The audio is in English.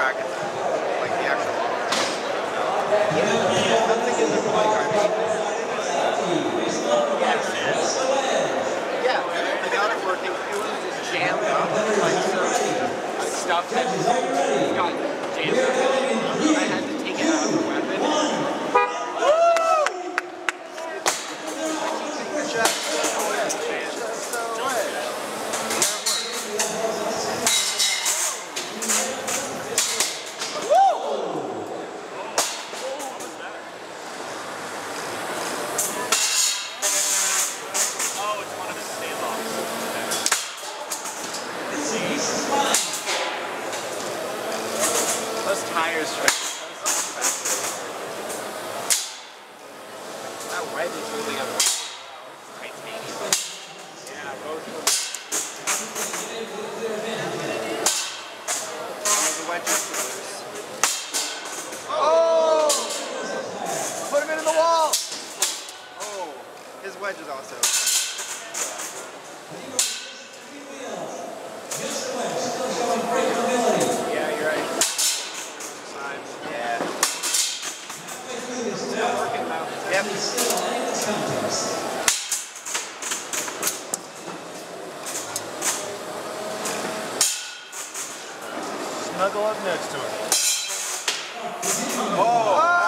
brackets, like the actual. Yeah, nothing in the play. Yeah, I got it working. It was just jammed up, like stuff that got jammed up. I had to take it out of the weapon. Those tires that wedge is holding up titanium. Yeah, both of them. The wedge is loose. Oh! Put him into the wall! Oh, his wedge is also. Yeah, you're right. Yeah. Still working though. Yep. Snuggle up next to him. Oh!